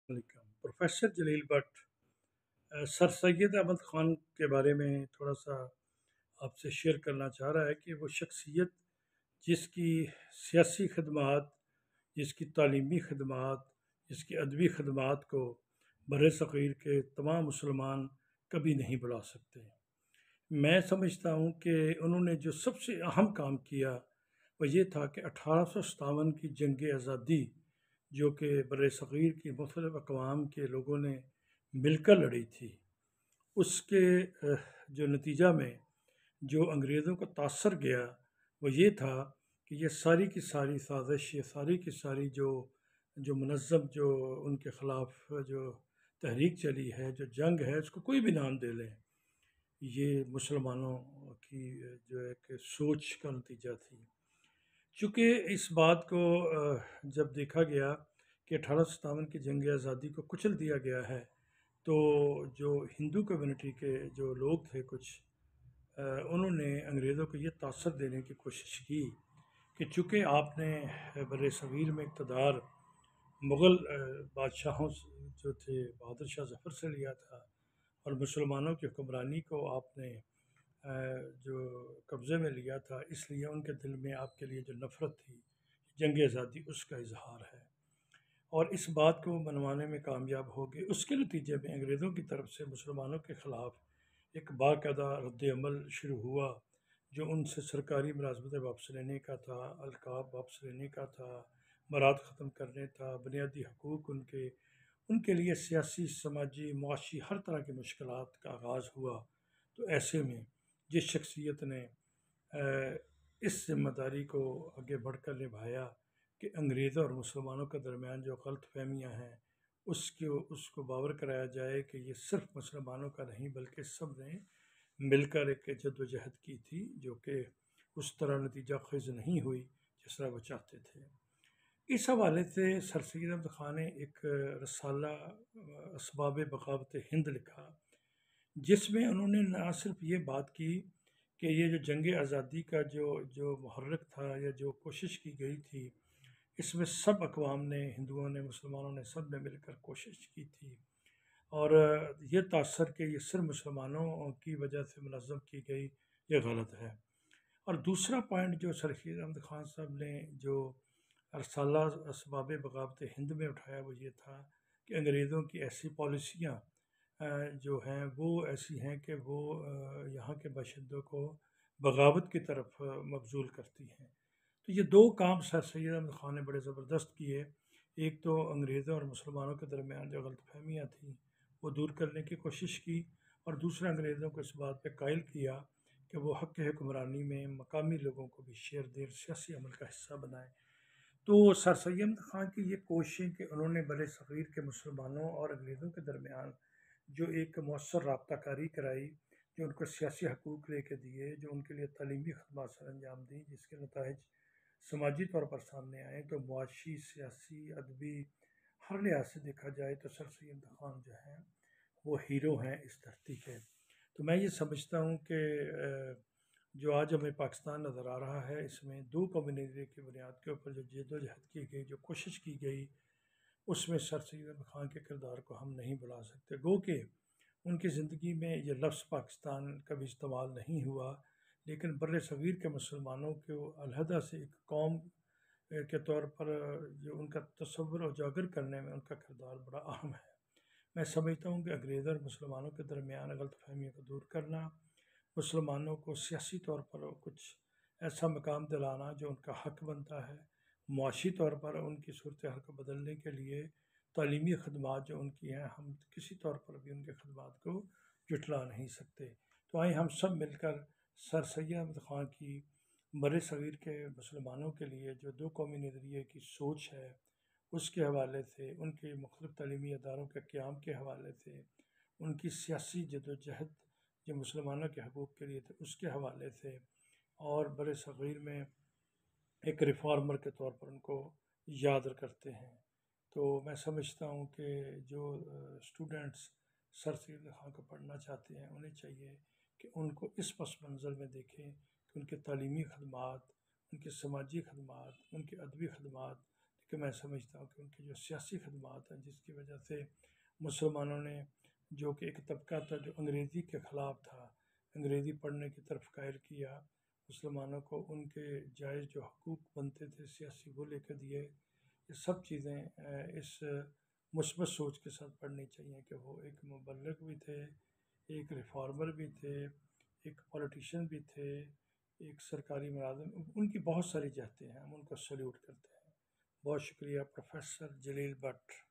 علیکم professor Jalil Butt sir Syed Ahmad Khan کے بارے میں تھوڑا سا آپ سے شیئر کرنا چاہ رہا ہے کہ وہ شخصیت جس کی سیاسی خدمات، جس کی تعلیمی خدمات، جس کی ادبی خدمات کو بر صغیر کے تمام مسلمان کبھی نہیں بھلا سکتے۔ میں سمجھتا ہوں کہ انہوں نے جو سب سے اہم کام کیا وہ یہ تھا کہ 1857 کی جنگ آزادی، جو کہ بر صغیر کی مختلف اقوام کے لوگوں نے مل کر لڑی تھی، اس کے جو نتیجہ میں جو انگریزوں کو تاثر گیا وہ یہ تھا کہ یہ ساری کی ساری سازش، یہ ساری کی ساری جو منظم، جو ان کے خلاف جو تحریک چلی ہے، جو جنگ ہے، اس کو کوئی بھی نام دے لیں، یہ مسلمانوں کی جو ایک سوچ کا نتیجہ تھی۔ چونکہ اس بات کو جب دیکھا گیا کہ 1857 کی جنگ آزادی کو کچل دیا گیا ہے، تو جو ہندو کمیونٹی کے جو لوگ تھے کچھ، انہوں نے انگریزوں کو یہ تاثر دینے کی کوشش کی کہ چونکہ آپ نے بر صغیر میں اقتدار مغل بادشاہوں جو تھے بہادر شاہ ظفر سے لیا تھا، اور مسلمانوں کی حکمرانی کو آپ نے جو قبضے میں لیا تھا، اس لیے ان کے دل میں آپ کے لیے جو نفرت تھی، جنگ آزادی اس کا اظہار ہے، اور اس بات کو منوانے میں کامیاب ہو گئے۔ اس کے نتیجے میں انگریزوں کی طرف سے مسلمانوں کے خلاف ایک باقاعدہ رد عمل شروع ہوا، جو ان سے سرکاری ملازمتیں واپس لینے کا تھا، القاب واپس لینے کا تھا، برات ختم کرنے تھا، بنیادی حقوق ان کے لیے سیاسی، سماجی، معاشی ہر طرح کی مشکلات کا آغاز ہوا۔ تو ایسے میں جس شخصیت نے اس ذمہ داری کو آگے بڑھ کر نبھایا کہ انگریزوں اور مسلمانوں کے درمیان جو غلط فہمیاں ہیں اس کو باور کرایا جائے کہ یہ صرف مسلمانوں کا نہیں بلکہ سب نے مل کر ایک جد و جہد کی تھی، جو کہ اس طرح نتیجہ خیز نہیں ہوئی جس طرح وہ چاہتے تھے۔ اس حوالے سے سر سید احمد خان نے ایک رسالہ اسباب بغاوت ہند لکھا، جس میں انہوں نے نہ صرف یہ بات کی کہ یہ جو جنگ آزادی کا جو محرک تھا یا جو کوشش کی گئی تھی، اس میں سب اقوام نے، ہندوؤں نے، مسلمانوں نے، سب نے مل کر کوشش کی تھی، اور یہ تاثر کہ یہ صرف مسلمانوں کی وجہ سے منظم کی گئی، یہ غلط ہے۔ اور دوسرا پوائنٹ جو سر سید احمد خان صاحب نے جو رسالہ اسباب بغاوت ہند میں اٹھایا وہ یہ تھا کہ انگریزوں کی ایسی پالیسیاں جو ہیں وہ ایسی ہیں کہ وہ یہاں کے باشندوں کو بغاوت کی طرف مبذول کرتی ہیں۔ تو یہ دو کام سر سید احمد خان نے بڑے زبردست کیے، ایک تو انگریزوں اور مسلمانوں کے درمیان جو غلط فہمیاں تھیں وہ دور کرنے کی کوشش کی، اور دوسرا انگریزوں کو اس بات پہ قائل کیا کہ وہ حق حکمرانی میں مقامی لوگوں کو بھی شیر دیر سیاسی عمل کا حصہ بنائیں۔ تو سر سید احمد خان کی یہ کوششیں کہ انہوں نے بر صغیر کے مسلمانوں اور انگریزوں کے درمیان جو ایک مؤثر رابطہ کاری کرائی، جو ان کو سیاسی حقوق لے کے دیے، جو ان کے لیے تعلیمی خدمات سر انجام دیں، جس کے نتائج سماجی طور پر سامنے آئیں، تو معاشی، سیاسی، ادبی ہر لحاظ سے دیکھا جائے تو سر سید احمد خان جو ہیں وہ ہیرو ہیں اس دھرتی کے۔ تو میں یہ سمجھتا ہوں کہ جو آج ہمیں پاکستان نظر آ رہا ہے، اس میں دو کمیونٹی کی بنیاد کے اوپر جو جد و جہد کی گئی، جو کوشش کی گئی، اس میں سر سید احمد خان کے کردار کو ہم نہیں بھلا سکتے، گو کہ ان کی زندگی میں یہ لفظ پاکستان کبھی استعمال نہیں ہوا، لیکن بر صغیر کے مسلمانوں کو علیحدہ سے ایک قوم کے طور پر جو ان کا تصور اجاگر کرنے میں ان کا کردار بڑا اہم ہے۔ میں سمجھتا ہوں کہ انگریزوں اور مسلمانوں کے درمیان غلط فہمیوں کو دور کرنا، مسلمانوں کو سیاسی طور پر کچھ ایسا مقام دلانا جو ان کا حق بنتا ہے، معاشی طور پر ان کی صورتحال کو بدلنے کے لیے تعلیمی خدمات جو ان کی ہیں، ہم کسی طور پر بھی ان کے خدمات کو جٹلا نہیں سکتے۔ تو آئیں ہم سب مل کر سر سید احمد خان کی بر صغیر کے مسلمانوں کے لیے جو دو قومی نظریے کی سوچ ہے، اس کے حوالے سے، ان کے مختلف تعلیمی اداروں کے قیام کے حوالے سے، ان کی سیاسی جد و جہد جو مسلمانوں کے حقوق کے لیے تھے اس کے حوالے سے، اور بر صغیر میں ایک ریفارمر کے طور پر ان کو یاد کرتے ہیں۔ تو میں سمجھتا ہوں کہ جو اسٹوڈنٹس سر سید خان کو پڑھنا چاہتے ہیں انہیں چاہیے کہ ان کو اس پس منظر میں دیکھیں کہ ان کے تعلیمی خدمات، ان کے سماجی خدمات، ان کے ادبی خدمات کہ میں سمجھتا ہوں کہ ان کی جو سیاسی خدمات ہیں جس کی وجہ سے مسلمانوں نے، جو کہ ایک طبقہ تھا جو انگریزی کے خلاف تھا، انگریزی پڑھنے کی طرف قائل کیا مسلمانوں کو، ان کے جائز جو حقوق بنتے تھے سیاسی وہ لے کے دیے. یہ سب چیزیں اس مثبت سوچ کے ساتھ پڑھنی چاہیے کہ وہ ایک مبلغ بھی تھے، ایک ریفارمر بھی تھے، ایک پولیٹیشین بھی تھے، ایک سرکاری ملازم. ان کی بہت ساری جہتیں ہیں، ہم ان کو سلیوٹ کرتے ہیں. بہت شکریہ پروفیسر جلیل بٹ.